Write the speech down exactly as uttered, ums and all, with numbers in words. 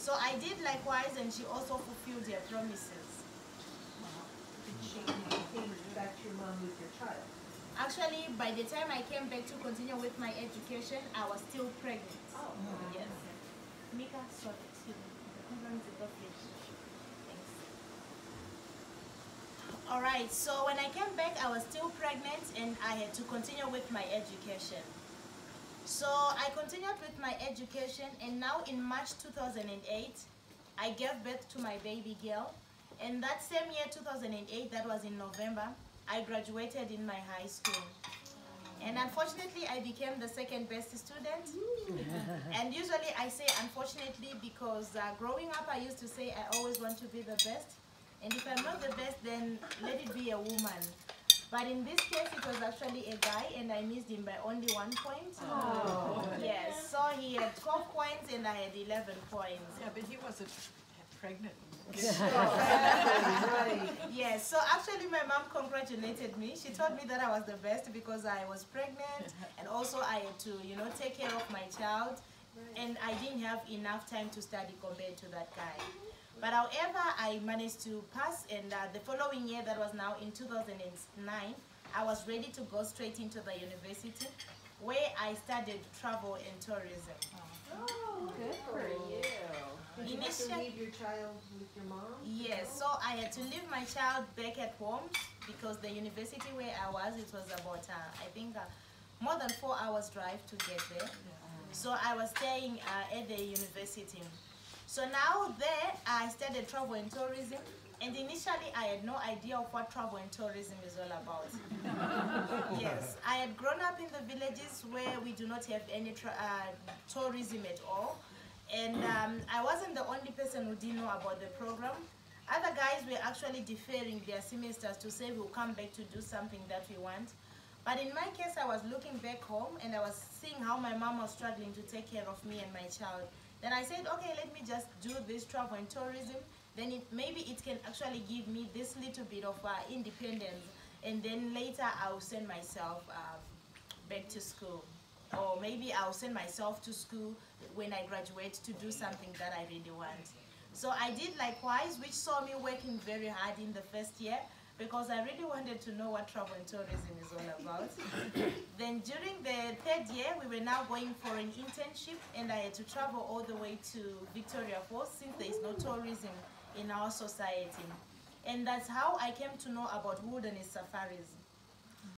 So I did likewise, and she also fulfilled her promises. Did she, did you came back to your mom with your child? Actually, by the time I came back to continue with my education, I was still pregnant. Oh. Yes. Mika, sorry, excuse me. Thanks. All right, so when I came back, I was still pregnant and I had to continue with my education. So I continued with my education, and now in March two thousand eight, I gave birth to my baby girl. And that same year, two thousand eight, that was in November, I graduated in my high school. And unfortunately, I became the second best student. And usually I say unfortunately because uh, growing up, I used to say I always want to be the best. And if I'm not the best, then let it be a woman. But in this case, it was actually a guy, and I missed him by only one point. Oh. Yes, so he had twelve points and I had eleven points. Yeah, but he wasn't pregnant. Right. Yes, so actually my mom congratulated me. She told me that I was the best because I was pregnant, and also I had to, you know, take care of my child, and I didn't have enough time to study compared to that guy. But however, I managed to pass, and uh, the following year, that was now in two thousand nine, I was ready to go straight into the university, where I studied travel and tourism. Oh, good for you. Did you have to Initial- leave your child with your mom? Yes, so I had to leave my child back at home because the university where I was, it was about, uh, I think, uh, more than four hours drive to get there. So I was staying uh, at the university. So now there, I studied travel and tourism, and initially I had no idea of what travel and tourism is all about. Yes, I had grown up in the villages where we do not have any tra uh, tourism at all. And um, I wasn't the only person who didn't know about the program. Other guys were actually deferring their semesters to say we'll come back to do something that we want. But in my case, I was looking back home and I was seeing how my mom was struggling to take care of me and my child. Then I said, okay, let me just do this travel and tourism. Then it, maybe it can actually give me this little bit of uh, independence. And then later I'll send myself uh, back to school. Or maybe I'll send myself to school when I graduate to do something that I really want. So I did likewise, which saw me working very hard in the first year because I really wanted to know what travel and tourism is all about. Then during the third year, we were now going for an internship, and I had to travel all the way to Victoria Falls since there is no tourism in our society. And that's how I came to know about wilderness safaris.